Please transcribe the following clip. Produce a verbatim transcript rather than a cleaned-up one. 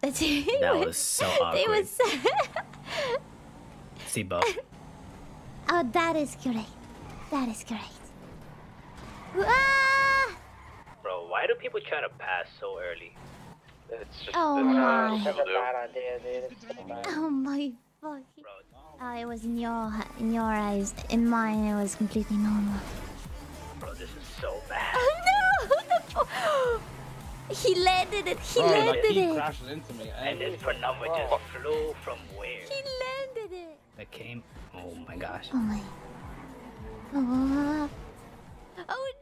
That was so awkward. It was. See, Bo. Oh, that is great. That is great. Ah! Bro, why do people try to pass so early? It's just Oh it's my. what people do. idea, dude. It's so bad. Oh my fucking. Oh, it was in your in your eyes. In mine, it was completely normal. Bro, this is so bad. Oh no! He landed it. He Bro, landed like, he it. crashed into me. And this Pranava just flew from where? He landed it. That came. Oh my gosh. Oh my. Oh. Oh